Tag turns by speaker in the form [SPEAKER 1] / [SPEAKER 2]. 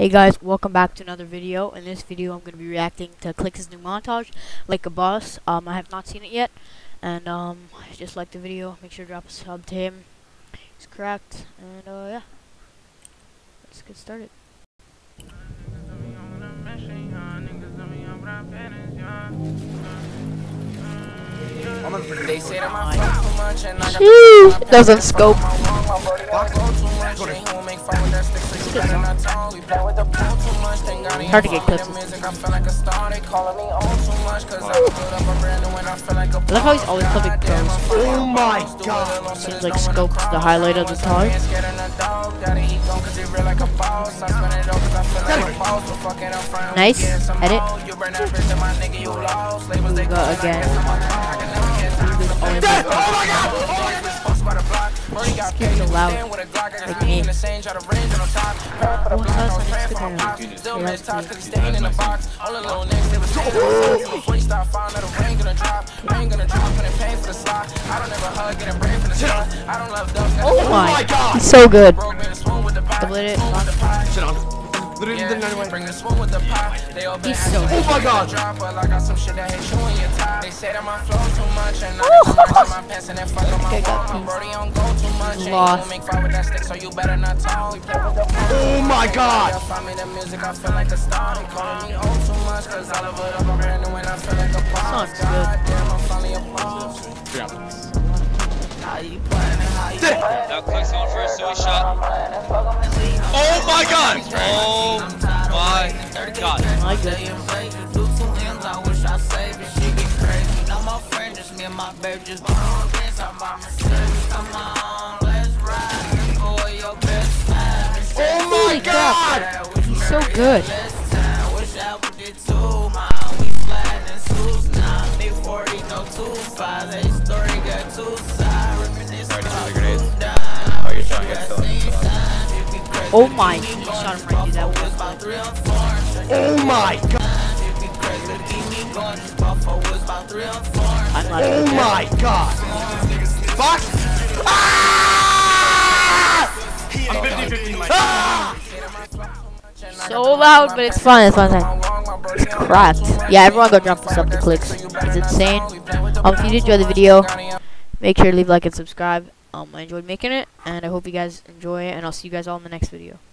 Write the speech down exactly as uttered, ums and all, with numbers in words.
[SPEAKER 1] Hey guys, welcome back to another video. In this video I'm going to be reacting to Clix's new montage, Like a Boss. Um, I have not seen it yet, and um, just like the video, make sure to drop a sub to him. He's cracked, and uh, yeah, let's get started.
[SPEAKER 2] They say that my fuck too much and I got
[SPEAKER 1] Sheesh, it doesn't scope. Hard to get clips. I love how he's always clipping pros.
[SPEAKER 3] Oh my god!
[SPEAKER 1] Seems like scope's the highlight of the time. Nice. Edit. Go again.
[SPEAKER 3] Oh my god!
[SPEAKER 1] This kid's so loud. Like me. Oh my god! He's so good. Split it.
[SPEAKER 3] Sit on.
[SPEAKER 1] He's so
[SPEAKER 3] Oh my god!
[SPEAKER 1] Lost.
[SPEAKER 3] Oh my god!
[SPEAKER 4] Now Clix on first, so he shot.
[SPEAKER 3] Oh my god!
[SPEAKER 4] Oh my god.
[SPEAKER 1] My goodness.
[SPEAKER 3] Oh my god!
[SPEAKER 1] He's so good. Oh my, he shot him right through that one.
[SPEAKER 3] Oh my god!
[SPEAKER 1] I'm not
[SPEAKER 3] Oh my god! Fuck! Ah! I'm fifty fifty, Mike. Ah!
[SPEAKER 1] so loud, but it's fun. It's fun. It's cracked. Yeah, everyone go drop this up to Clix. It's insane. Um, if you did enjoy the video, make sure to leave a like and subscribe. Um, I enjoyed making it, and I hope you guys enjoy it, and I'll see you guys all in the next video.